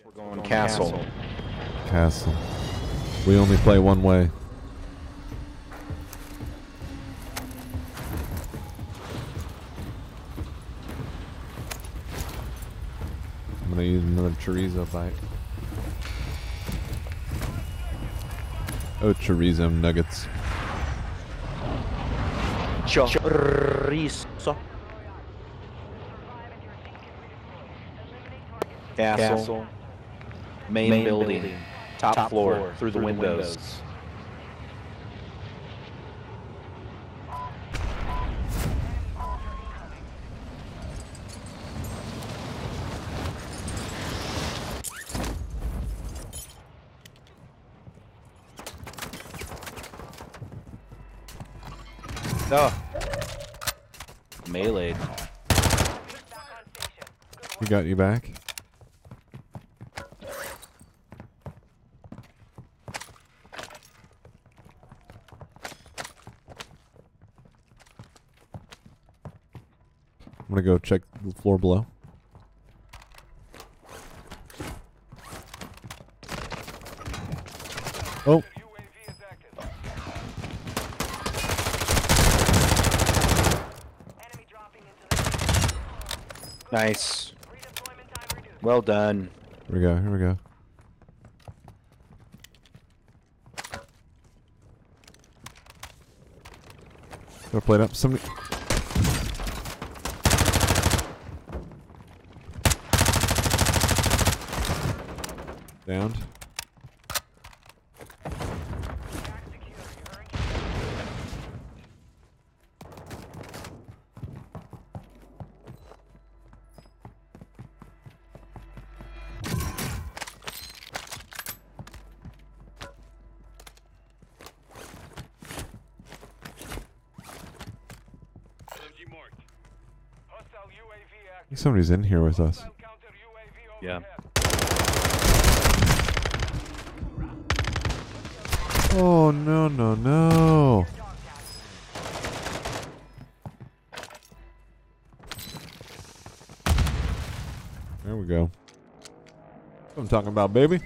We're going castle. Castle. We only play one way. I'm gonna use another chorizo bite. Oh, chorizo nuggets. Chorizo. Castle. Main building. Top floor. Through the windows. Oh. Melee. We got you back. I'm gonna go check the floor below. Oh. Nice. Well done. Here we go, here we go. Go play it up. Somebody. Downed. I think somebody's in here with us. Yeah. Oh, no, no, no. There we go. That's what I'm talking about, baby.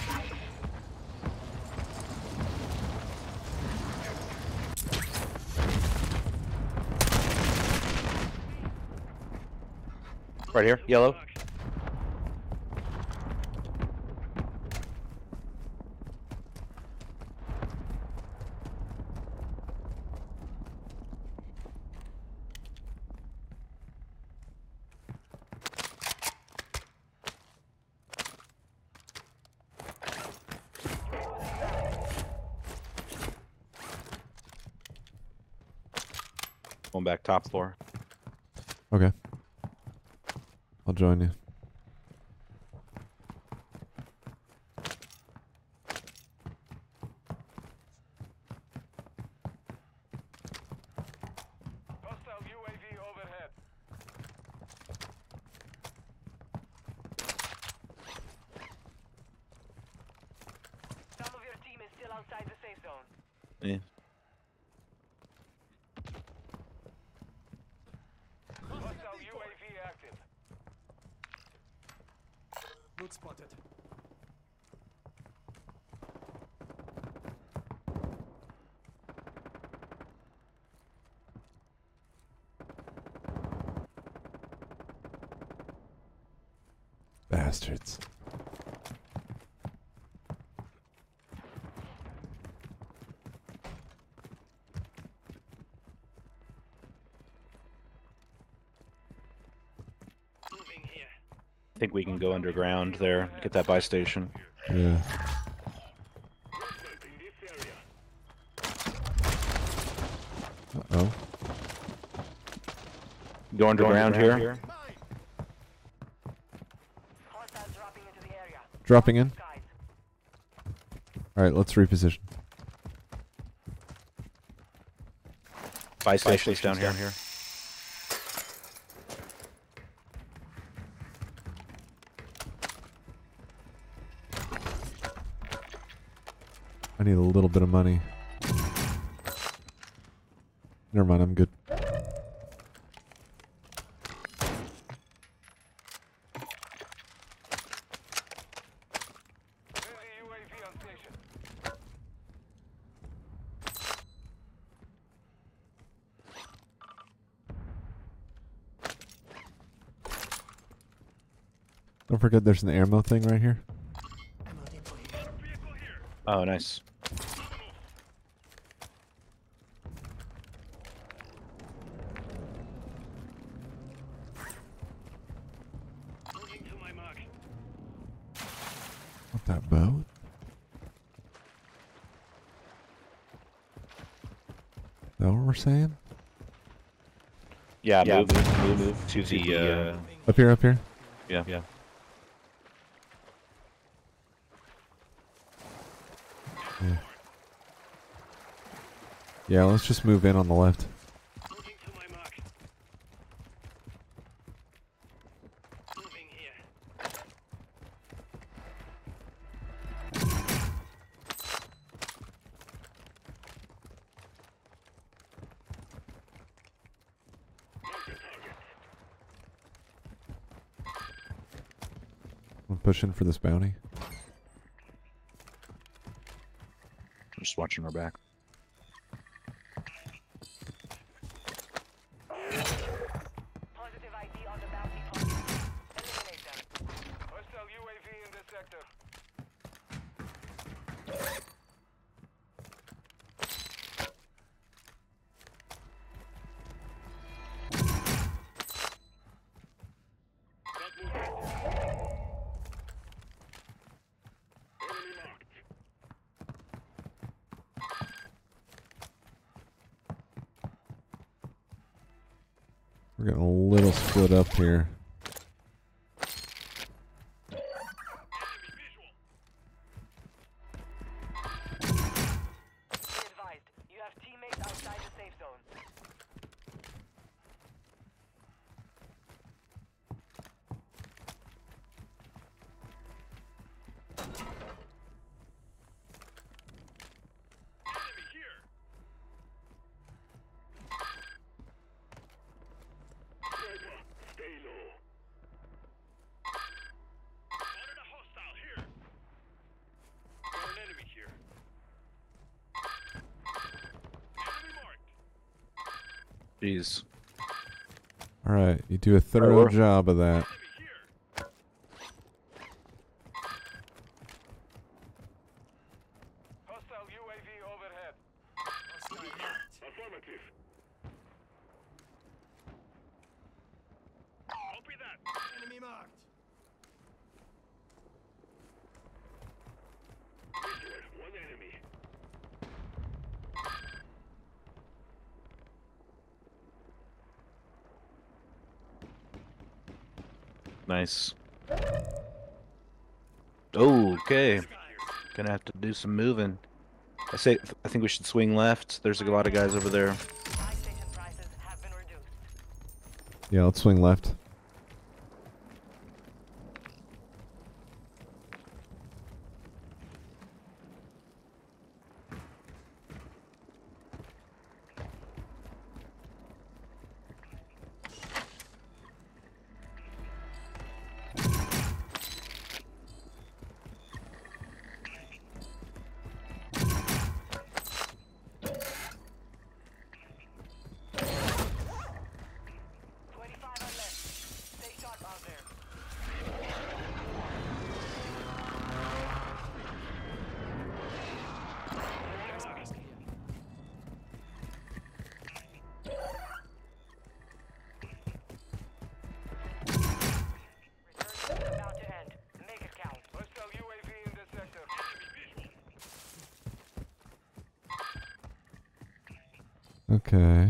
Right here, yellow. Going back top floor. Okay. I'll join you. Hostile UAV overhead. Some of your team is still outside the safe zone. Yeah. Hostile UAV active. Loot spotted. Bastards. I think we can go underground there, get that buy station. Yeah. Uh-oh. Go underground here. Hostiles dropping into the area. Dropping in. Skies. Alright, let's reposition. Buy station's down here. I need a little bit of money. Never mind, I'm good. Don't forget there's an ammo thing right here. Oh, nice. What, that boat? Is that what we're saying? Yeah, move to the Up here, up here. yeah. Yeah, let's just move in on the left. I'm pushing for this bounty. I'm just watching our back. Positive ID on the bounty target. Eliminate them. Hostile UAV in this sector. We're getting a little split up here. Be advised, you have teammates outside the safe zone. Jeez. Alright, you do a thorough job of that. Hostile UAV overhead. Affirmative. Copy that. Enemy marked. One enemy. Nice. Oh, okay. Gonna have to do some moving. I think we should swing left. There's a lot of guys over there. Buy station prices have been reduced. Yeah, let's swing left. Resurgence about to end. Make it count. Hostile UAV in this sector. Okay.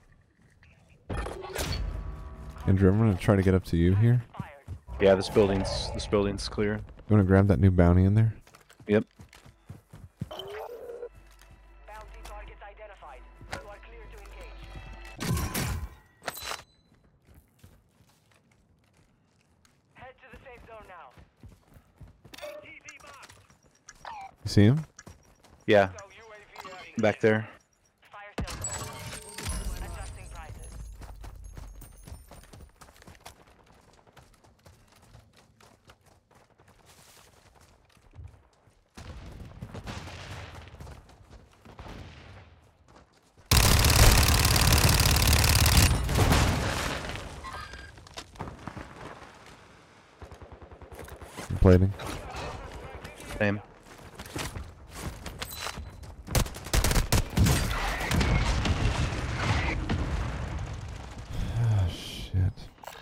Andrew, I'm gonna try to get up to you here. Fired. Yeah, this building's clear. You wanna grab that new bounty in there? Yep. Bounty targets identified. You are clear to engage. Head to the safe zone now. You see him? Yeah, Hostile UAV back there. Fire sales. Adjusting prices. I'm plating. Same. Ah, shit.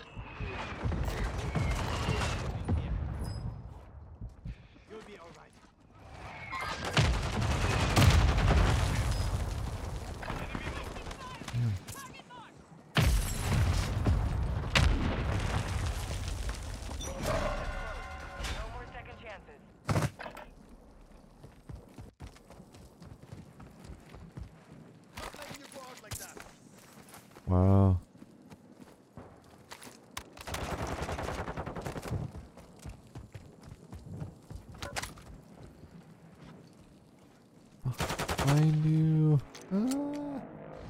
No more second chances. Wow. Behind you. Ah.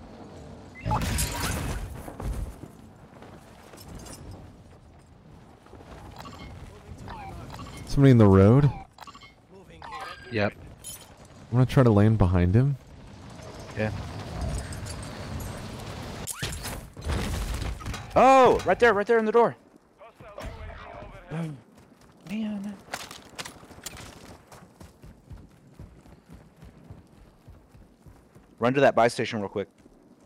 Somebody in the road? Yep. I'm gonna try to land behind him. Yeah. Oh, right there in the door. Hostile UAV overhead. Oh, man. Run to that buy station real quick.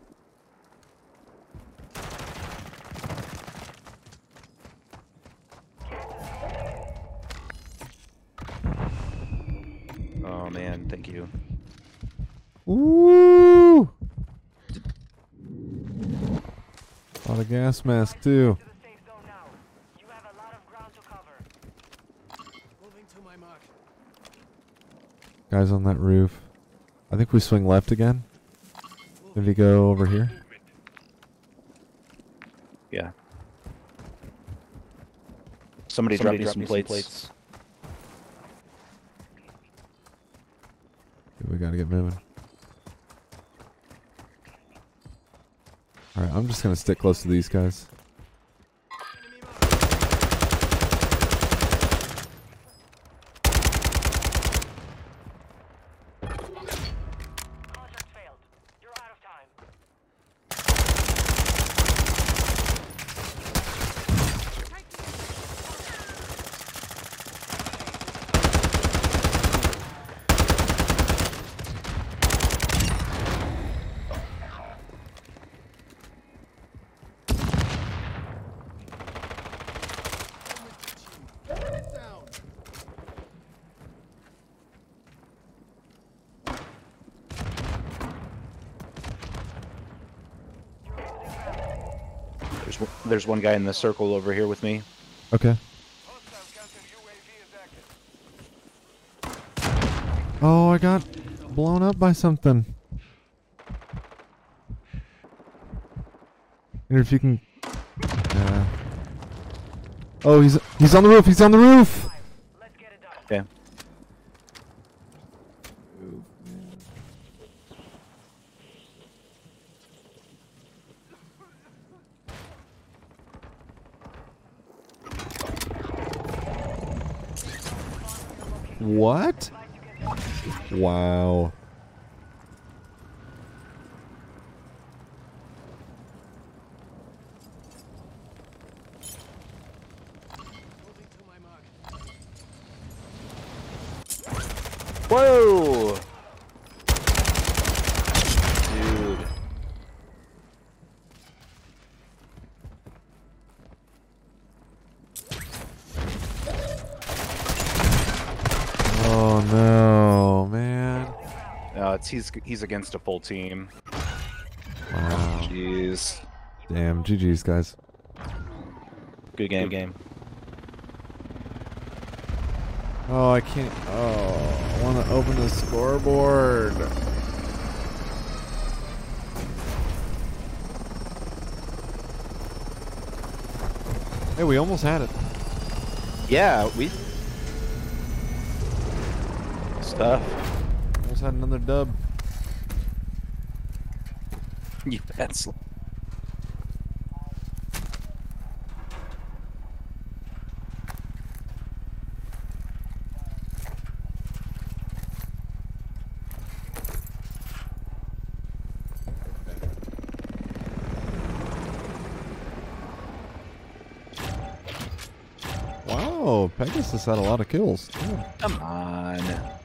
Oh man, thank you. Ooh! A lot of gas mask too. To the safe zone now. You have a lot of ground to cover. Moving to my mark. Guys on that roof. I think we swing left again. Did he go over here? Yeah. Somebody drop me some plates. We gotta get moving. Alright, I'm just gonna stick close to these guys. Contract failed. You're out of time. There's one guy in the circle over here with me. Okay. Hostile counter UAV is active. Oh, I got blown up by something. Wonder if you can. Oh, he's on the roof. He's on the roof. Let's get it done. Okay. What? Wow. Whoa! Dude. Oh no, man. He's against a full team. Wow. Jeez. Damn, GG's, guys. Good game. Oh, I can't. Oh, I want to open the scoreboard. Hey, we almost had it. Yeah, we stuff. Almost had another dub. You pencil. Wow. Oh, Pegasus had a lot of kills. Yeah. Come on.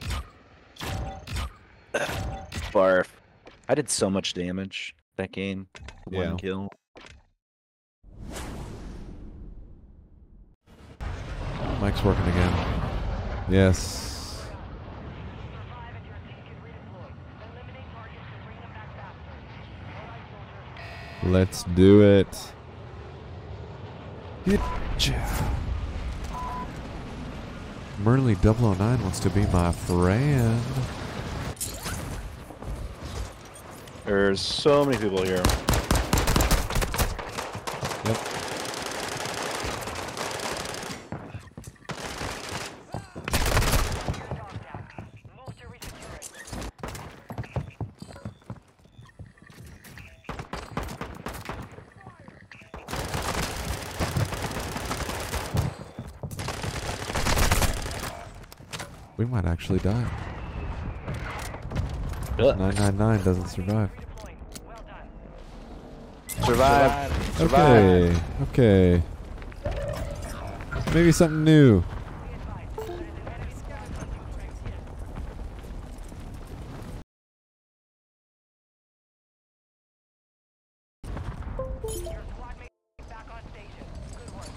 Barf. I did so much damage that game. Yeah. One kill. Mike's working again. Yes. Survive and your team can redeploy. Eliminate targets and bring them back faster. Alright, soldiers. Let's do it. Get Merley 009 wants to be my friend. There's so many people here. Yep. Move to resecure it. We might actually die. Ugh. 999 doesn't survive. Redeploying. Well done. Survive. Survive. Okay. Maybe something new. Be advised, there is an enemy scavenger hunting train here. Your squad mate is back on station. Good work.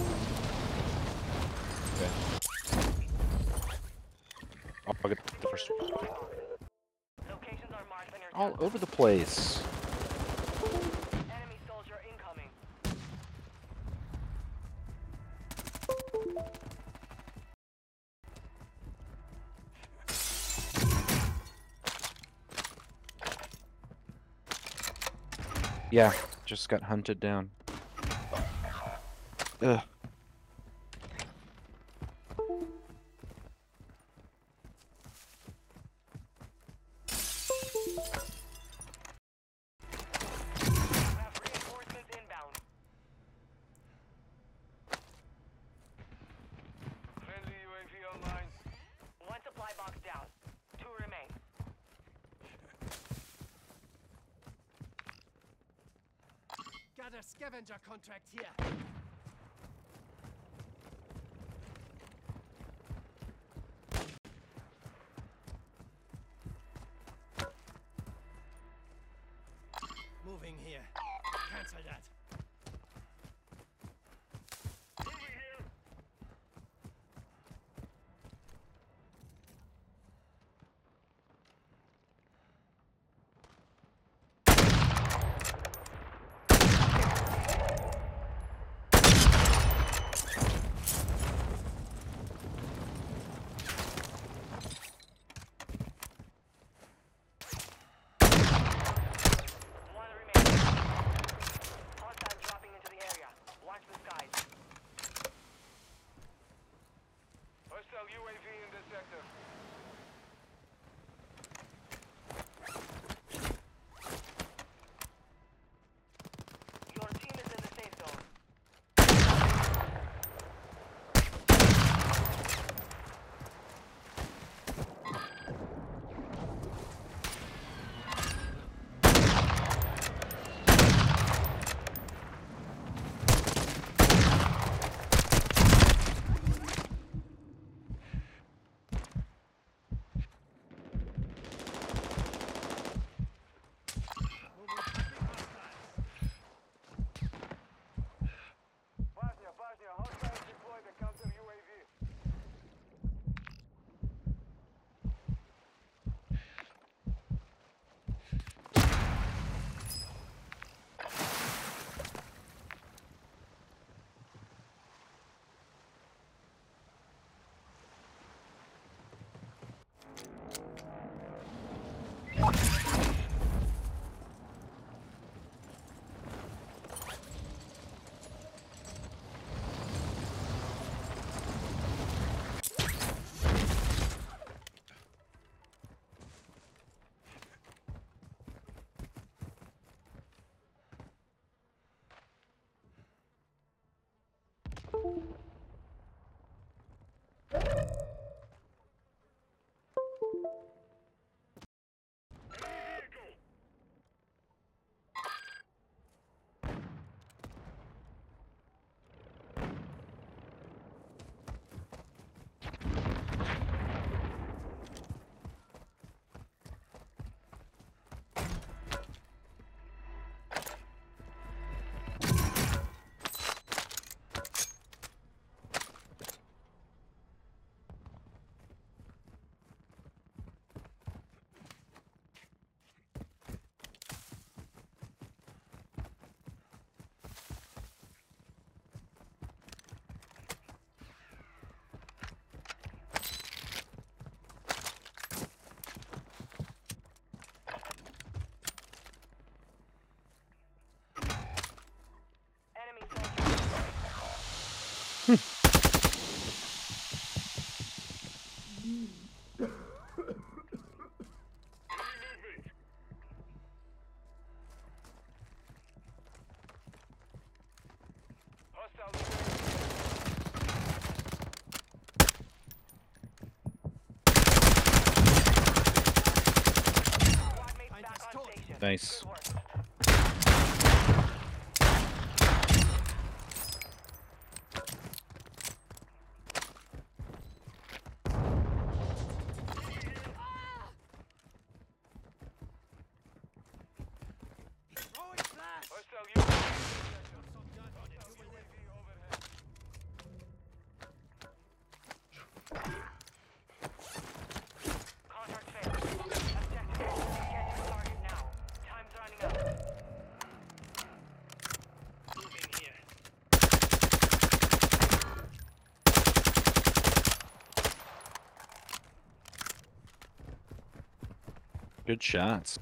I'll get the first one. Locations are marked on your All map. over the place. Enemy soldier incoming. Yeah, just got hunted down. Ugh. We have reinforcements inbound. Friendly UAV online. One supply box down. 2 remain. Got a scavenger contract here. Moving here. Cancel that. Squad mates back on station. Nice. Good work. Throwing flash! Contract failed. Objective is get to the target now. Time's running out. Moving here. Good shots.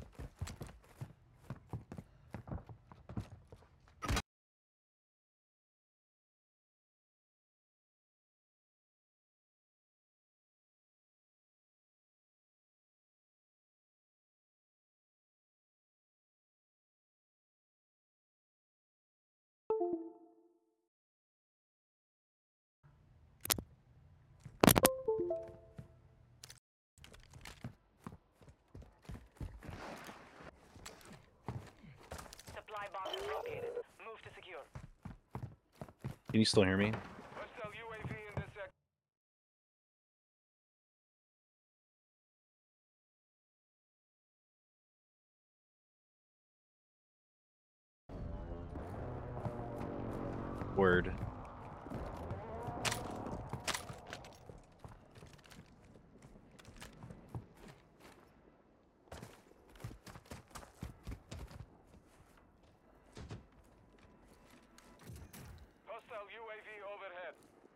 Supply box is located. Move to secure. Can you still hear me? Hostile UAV in this sector. Word. Hostile UAV overhead.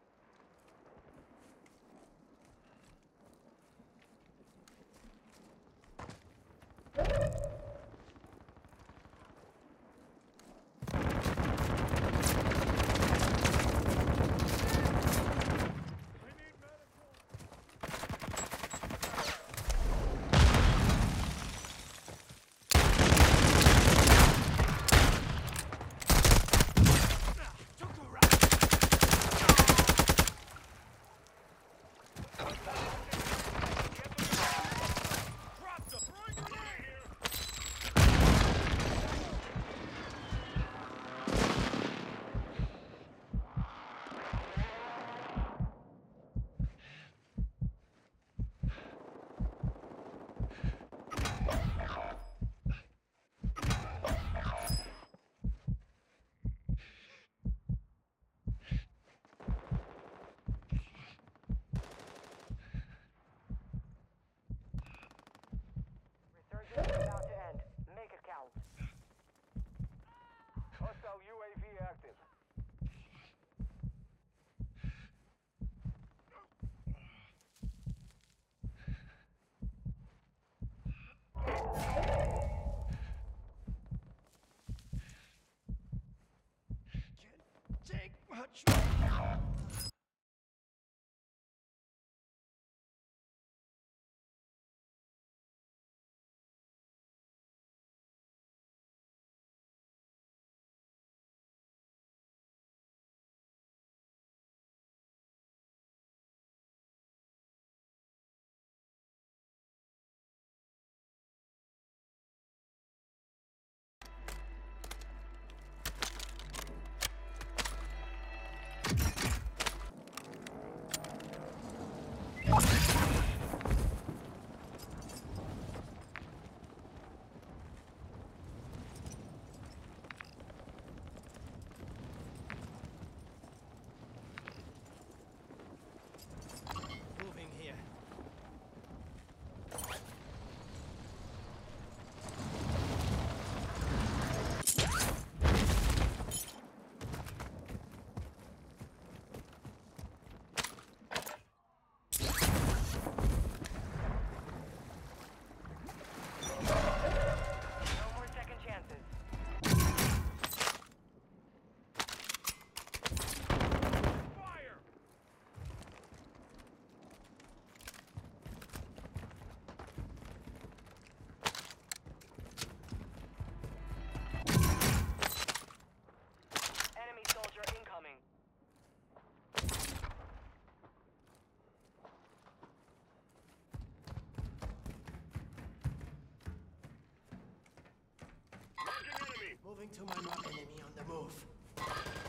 Resurgence is about to end. Make it count. Hostile UAV active. Can't take much. Moving here. Moving to minor enemy on the move.